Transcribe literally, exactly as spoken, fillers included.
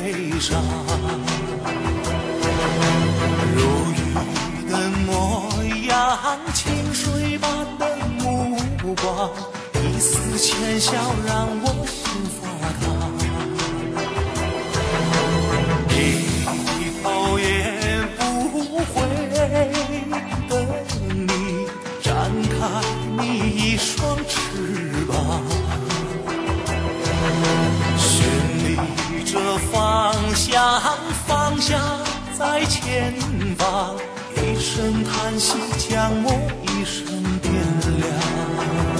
悲伤。如雨的模样，清水般的目光，一丝浅笑让我心发烫。低头也不回的你，展开你一双翅膀，寻觅着方向，方向在前方，一声叹息将我一生点亮。